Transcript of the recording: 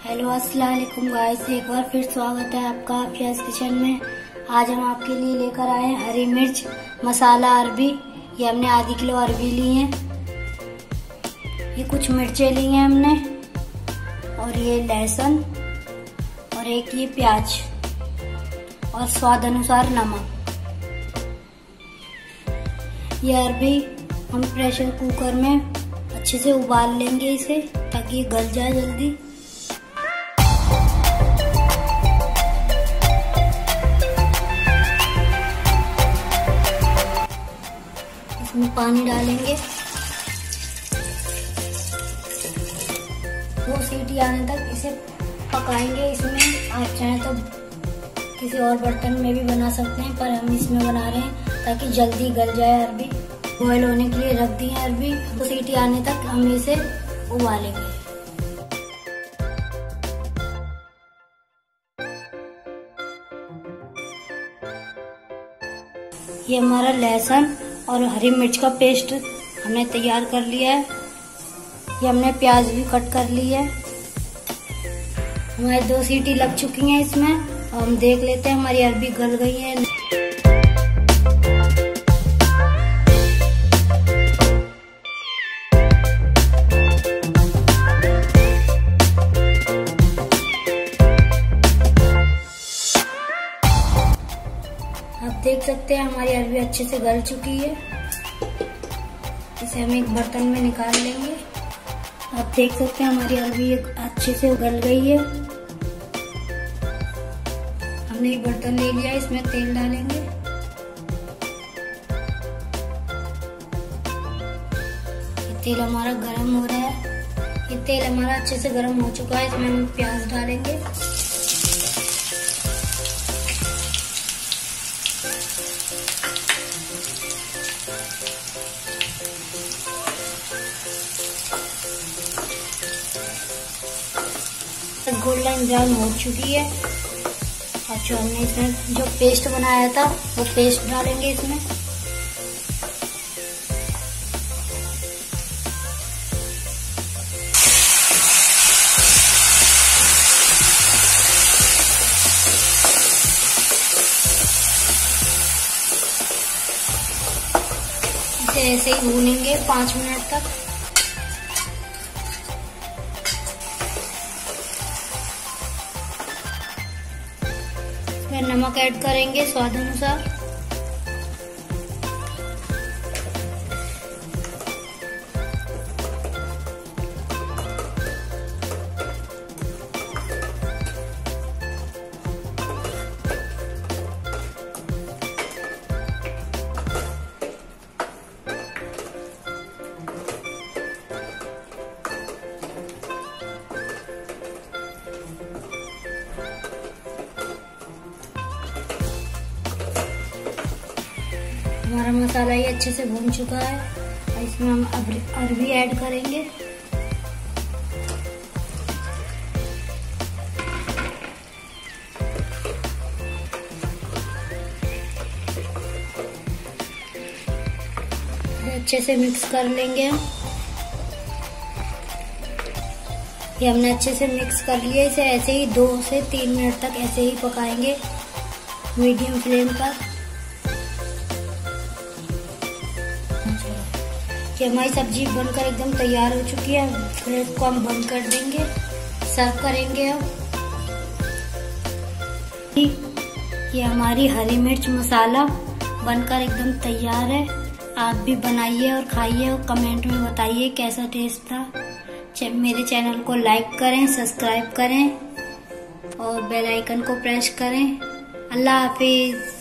Hello अस्सलाम वालेकुम guys, एक बार फिर स्वागत है आपका अफियाज किचन में। आज हम आपके लिए लेकर आए हैं हरी मिर्च मसाला अरबी। ये हमने आधी किलो अरबी ली है, ये कुछ मिर्चें ली हैं हमने, और ये लहसुन, और एक ये प्याज, और स्वाद अनुसार नमक। ये अरबी हम प्रेशर कुकर में अच्छे से उबाल लेंगे इसे, ताकि ये गल जाए जल्दी। इसमें पानी डालेंगे, 2 सीटी आने तक इसे पकाएंगे। इसमें आप चाहें तो किसी और बर्तन में भी बना सकते हैं, पर हम इसमें बना रहे हैं ताकि जल्दी गल जाए अरबी। बॉयल होने के लिए रख दी है अरबी, 2 सीटी आने तक हम इसे उबालेंगे। ये हमारा लहसुन और हरी मिर्च का पेस्ट हमने तैयार कर लिया है। ये हमने प्याज भी कट कर ली है। हमारी 2 सीटी लग चुकी हैं इसमें, और हम देख लेते हैं हमारी अरबी गल गई है। आप देख सकते हैं हमारी अरबी अच्छे से गल चुकी है। इसे हम एक बर्तन में निकाल लेंगे। आप देख सकते हैं हमारी अरबी अच्छे से गल गई है। हमने एक बर्तन ले लिया, इसमें तेल डालेंगे। ये तेल हमारा गरम हो रहा है। ये तेल हमारा अच्छे से गरम हो चुका है। इसमें हम प्याज डालेंगे। गोल्डन ब्राउन हो चुकी है। और जो हमने इसमें जो पेस्ट बनाया था वो पेस्ट डालेंगे इसमें। इसे ऐसे ही भूनेंगे 5 मिनट तक। फिर नमक ऐड करेंगे स्वाद अनुसार। हमारा मसाला ये अच्छे से भून चुका है, और इसमें हम अरबी ऐड करेंगे। अच्छे से मिक्स कर लेंगे हम। ये हमने अच्छे से मिक्स कर लिया। इसे ऐसे ही 2 से 3 मिनट तक ऐसे ही पकाएंगे मीडियम फ्लेम पर। कि हमारी सब्जी बनकर एकदम तैयार हो चुकी है। फिर इसको हम बंद कर देंगे, सर्व करेंगे अब। ये हमारी हरी मिर्च मसाला बनकर एकदम तैयार है। आप भी बनाइए और खाइए, और कमेंट में बताइए कैसा टेस्ट था। मेरे चैनल को लाइक करें, सब्सक्राइब करें, और बेल आइकन को प्रेस करें। अल्लाह हाफिज।